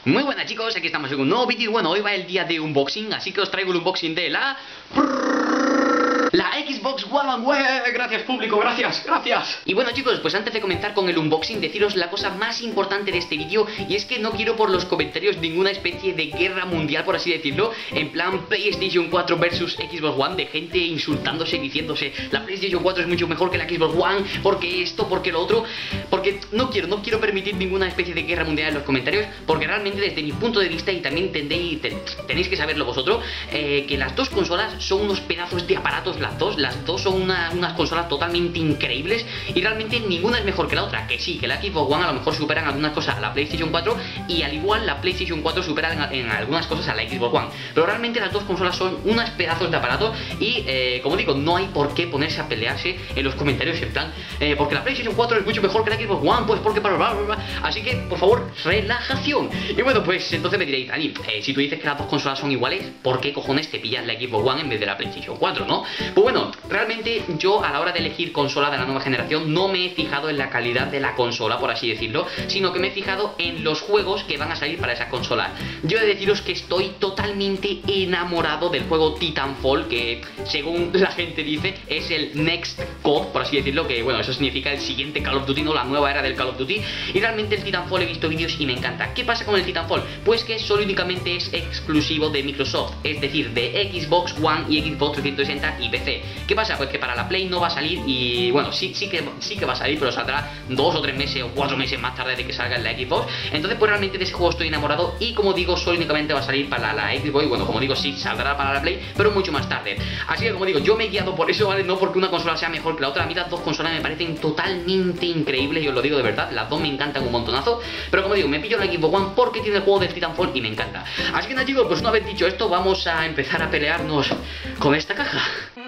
Muy buenas chicos, aquí estamos en un nuevo vídeo. Bueno, hoy va el día de unboxing, así que os traigo el unboxing de la Xbox One. Gracias público, gracias. Y bueno chicos, pues antes de comenzar con el unboxing, deciros la cosa más importante de este vídeo. Y es que no quiero por los comentarios ninguna especie de guerra mundial, por así decirlo. En plan PlayStation 4 versus Xbox One, de gente insultándose, diciéndose la PlayStation 4 es mucho mejor que la Xbox One, porque esto, porque lo otro. Porque no quiero permitir ninguna especie de guerra mundial en los comentarios. Porque realmente desde mi punto de vista, y también tenéis que saberlo vosotros, que las dos consolas son unos pedazos de aparatos. Las dos son unas consolas totalmente increíbles, y realmente ninguna es mejor que la otra. Que sí, que la Xbox One a lo mejor supera en algunas cosas a la PlayStation 4, y al igual la PlayStation 4 supera en algunas cosas a la Xbox One. Pero realmente las dos consolas son unos pedazos de aparatos, y como digo, no hay por qué ponerse a pelearse en los comentarios en plan porque la PlayStation 4 es mucho mejor que la Xbox One, pues porque bla bla bla. Así que por favor, relajación. Y bueno, pues entonces me diréis, Dani, si tú dices que las dos consolas son iguales, ¿por qué cojones te pillas la Xbox One en vez de la PlayStation 4, no? Pues bueno, realmente yo a la hora de elegir consola de la nueva generación no me he fijado en la calidad de la consola, por así decirlo, sino que me he fijado en los juegos que van a salir para esa consola. Yo he de deciros que estoy totalmente enamorado del juego Titanfall, que según la gente dice es el next COD, por así decirlo, que bueno, eso significa el siguiente Call of Duty, no la nueva era del Call of Duty. Y realmente el Titanfall he visto vídeos y me encanta. ¿Qué pasa con el Titanfall? Pues que solo únicamente es exclusivo de Microsoft, es decir, de Xbox One y Xbox 360 y PC. ¿Qué pasa? Pues que para la Play no va a salir, y bueno, sí que va a salir, pero saldrá 2 o 3 meses o 4 meses más tarde de que salga en la Xbox. Entonces pues realmente de ese juego estoy enamorado, y como digo, solo únicamente va a salir para la Xbox, y bueno, como digo, sí, saldrá para la Play, pero mucho más tarde. Así que como digo, yo me he guiado por eso, ¿vale? No porque una consola sea mejor que la otra. A mí las dos consolas me parecen totalmente increíbles, y os lo digo de verdad, las dos me encantan un montonazo. Pero como digo, me pillo la Xbox One porque tiene el juego de Titanfall y me encanta. Así que nada chicos, pues una vez dicho esto, vamos a empezar a pelearnos con esta caja.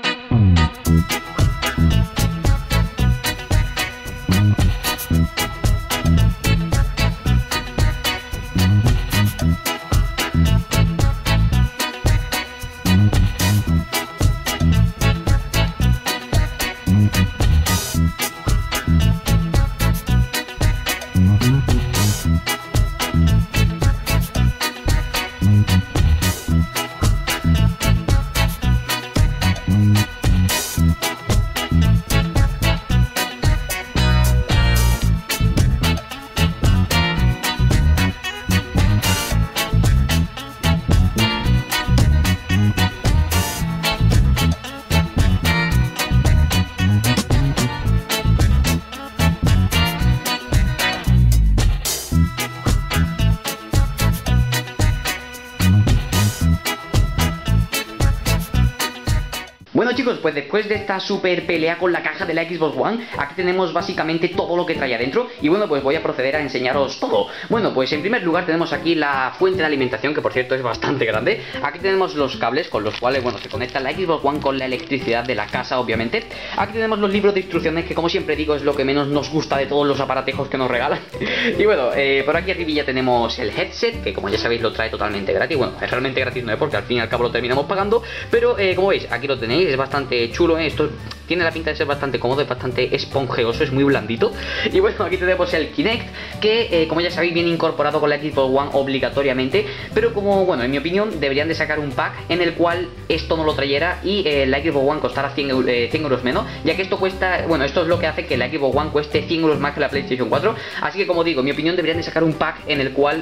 Bueno chicos, pues después de esta super pelea con la caja de la Xbox One, aquí tenemos básicamente todo lo que trae adentro. Y bueno, pues voy a proceder a enseñaros todo. Bueno, pues en primer lugar tenemos aquí la fuente de alimentación, que por cierto es bastante grande. Aquí tenemos los cables con los cuales, bueno, se conecta la Xbox One con la electricidad de la casa, obviamente. Aquí tenemos los libros de instrucciones, que como siempre digo es lo que menos nos gusta de todos los aparatejos que nos regalan. Y bueno, por aquí arriba ya tenemos el headset, que como ya sabéis lo trae totalmente gratis. Bueno, es realmente gratis no es, porque al fin y al cabo lo terminamos pagando. Pero como veis, aquí lo tenéis, es bastante chulo, esto tiene la pinta de ser bastante cómodo, es bastante esponjoso, es muy blandito. Y bueno, aquí tenemos el Kinect, que como ya sabéis viene incorporado con la Xbox One obligatoriamente. Pero como, bueno, en mi opinión deberían de sacar un pack en el cual esto no lo trayera y la Xbox One costara 100 euros menos, ya que esto cuesta, bueno, esto es lo que hace que la Xbox One cueste 100 euros más que la PlayStation 4. Así que como digo, en mi opinión deberían de sacar un pack en el cual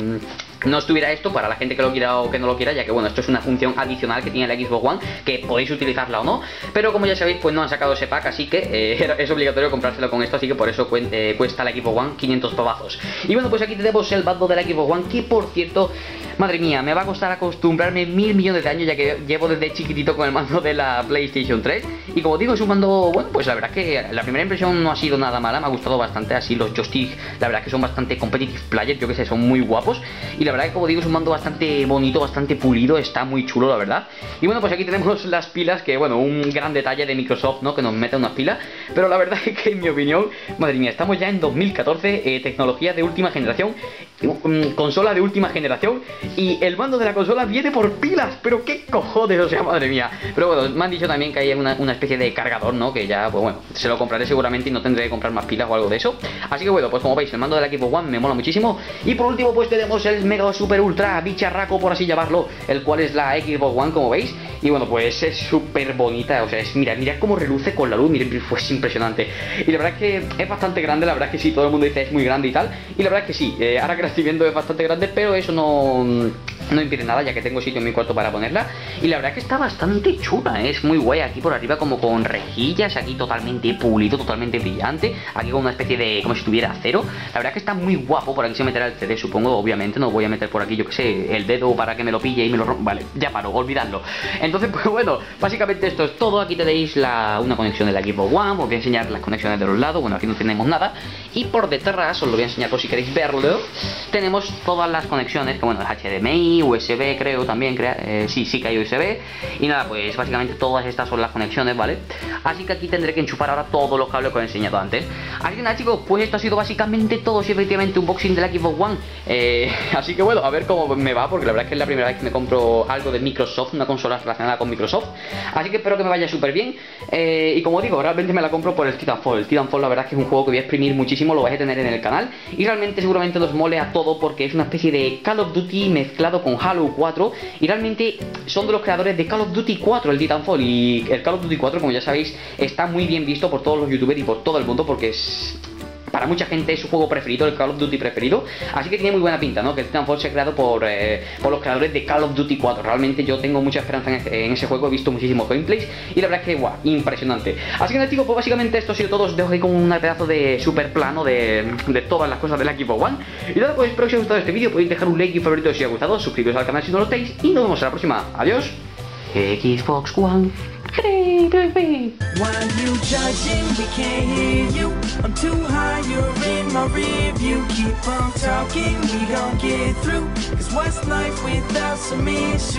no estuviera esto para la gente que lo quiera o que no lo quiera, ya que bueno, esto es una función adicional que tiene la Xbox One, que podéis utilizarla o no, pero como ya sabéis pues no han sacado ese pack, así que es obligatorio comprárselo con esto, así que por eso cuesta la Xbox One 500 pavazos. Y bueno, pues aquí tenemos el bando de la Xbox One, que por cierto, madre mía, me va a costar acostumbrarme 1000 millones de años, ya que llevo desde chiquitito con el mando de la PlayStation 3. Y como digo, es un mando, bueno, pues la verdad es que la primera impresión no ha sido nada mala, me ha gustado bastante. Así los joysticks, la verdad es que son bastante competitive players, yo que sé, son muy guapos. Y la verdad es que como digo, es un mando bastante bonito, bastante pulido, está muy chulo la verdad. Y bueno, pues aquí tenemos las pilas, que bueno, un gran detalle de Microsoft, ¿no? Que nos mete unas pilas. Pero la verdad es que en mi opinión, madre mía, estamos ya en 2014, tecnología de última generación, consola de última generación, Y el mando de la consola viene por pilas, pero qué cojones, o sea, madre mía. Pero bueno, me han dicho también que hay una especie de cargador, ¿no? Que ya, pues bueno, se lo compraré seguramente y no tendré que comprar más pilas o algo de eso. Así que bueno, pues como veis, el mando de la Xbox One me mola muchísimo. Y por último, pues tenemos el mega super ultra bicharraco, por así llamarlo, el cual es la Xbox One, como veis. Y bueno, pues es súper bonita, o sea, mirad cómo reluce con la luz, mirad, pues impresionante. Y la verdad es que es bastante grande, la verdad es que sí, todo el mundo dice es muy grande y tal. Y la verdad es que sí, ahora que la estoy viendo es bastante grande, pero eso no impide nada, ya que tengo sitio en mi cuarto para ponerla. Y la verdad que está bastante chula, es muy guay. Aquí por arriba como con rejillas, aquí totalmente pulido, totalmente brillante. Aquí con una especie de, como si tuviera acero. La verdad que está muy guapo. Por aquí se meterá el CD, supongo, obviamente. No voy a meter por aquí, yo que sé, el dedo para que me lo pille y me lo rompa. Vale, ya paro, olvidadlo. Entonces, pues bueno, básicamente esto es todo. Aquí tenéis una conexión de la Xbox One. Os voy a enseñar las conexiones de los lados. Bueno, aquí no tenemos nada. Y por detrás, os lo voy a enseñar por si queréis verlo. Tenemos todas las conexiones, que bueno, HDMI, USB, creo también, sí que hay USB. Y nada, pues básicamente todas estas son las conexiones, ¿vale? Así que aquí tendré que enchufar ahora todos los cables que os he enseñado antes. Así que nada, chicos, pues esto ha sido básicamente todo. Sí, efectivamente, un unboxing de la Xbox One. Así que bueno, a ver cómo me va, porque la verdad es que es la primera vez que me compro algo de Microsoft, una consola relacionada con Microsoft. Así que espero que me vaya súper bien. Y como digo, realmente me la compro por el Titanfall. El Titanfall, la verdad es que es un juego que voy a exprimir muchísimo, lo vais a tener en el canal. Y realmente seguramente nos mole a todo, porque es una especie de Call of Duty mezclado con Halo 4. Y realmente son de los creadores de Call of Duty 4, el Titanfall. Y el Call of Duty 4, como ya sabéis, está muy bien visto por todos los youtubers y por todo el mundo, porque para mucha gente es su juego preferido, el Call of Duty preferido. Así que tiene muy buena pinta, ¿no? Que el Titanfall se ha creado por los creadores de Call of Duty 4. Realmente yo tengo mucha esperanza en ese juego. He visto muchísimos gameplays y la verdad es que, guau, impresionante. Así que nada, chicos, pues básicamente esto ha sido todo. Os dejo ahí con un pedazo de super plano de todas las cosas de la Xbox One. Y nada, pues espero que os haya gustado este vídeo. Podéis dejar un like y un favorito si os ha gustado. Suscribiros al canal si no lo estáis. Y nos vemos en la próxima. Adiós. Xbox One. Why you judging? We can't hear you. I'm too high, you're in my rear view. Keep on talking, we gon' get through. 'Cause what's life without some issues?